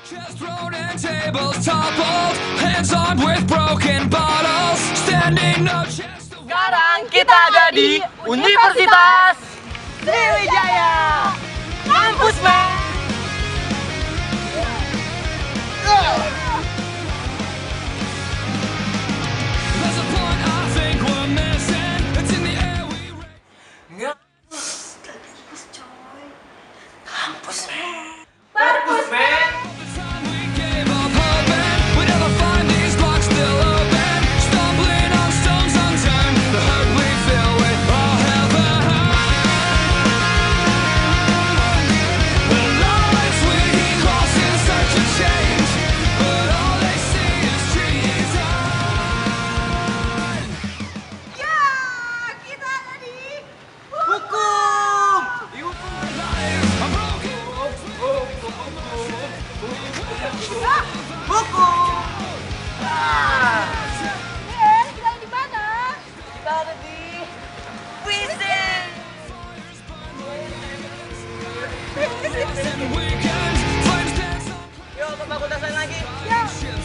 Sekarang kita ada di Universitas Sriwijaya Kampus Men. Kampus Men. Kita di mana? Kita ada di Wising. Yuk ke fakultas lain lagi. Ya.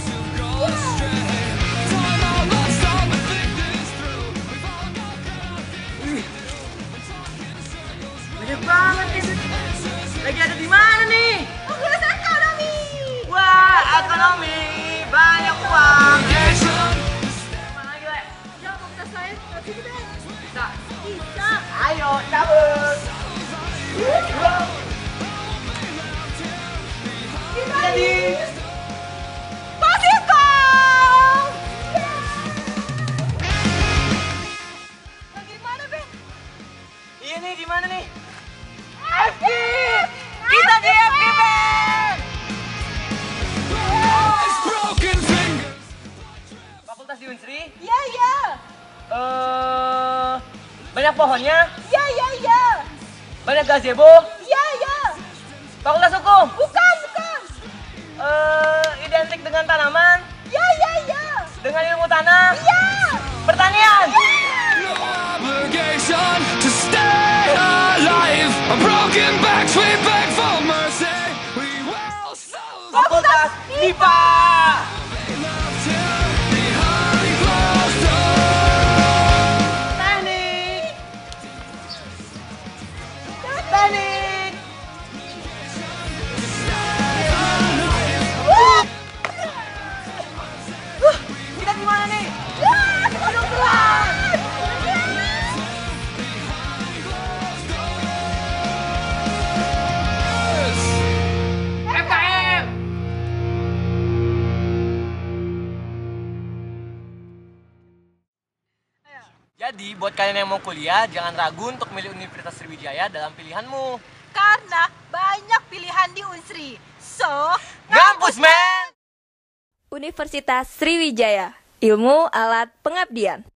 Banyak banget nih. Lagi ada di mana nih? Fakultas Ekonomi. Wah, ekonomi. Banyak uang. Mana lagi, Le? Ya, fakultas lain. Nanti kita. Bisa. Bisa. Ayo, cabut. Kita Jadi, Pasikom. Lagi di mana, Ben? iya nih di mana nih? FK. Kita di FK, Ben. Fakultas di Unsri. Ya, ya. Banyak pohonnya, Ya, ya, ya. banyak gazebo. Ya, ya. Fakultas Hukum. Bukan, bukan. Identik dengan tanaman, Ya, ya, ya. dengan ilmu tanah, Ya. pertanian. Obligation to stay alive. A broken back, we beg for mercy. We will solve Fakultas IPA. behind closed doors. Teknik. Teknik. Kita di mana nih? Ya, kedokteran. FKM. Jadi buat kalian yang mau kuliah, jangan ragu untuk milih Universitas Sriwijaya dalam pilihanmu. Karena banyak pilihan di Unsri. So, Ngampus, men! Universitas Sriwijaya, ilmu alat pengabdian.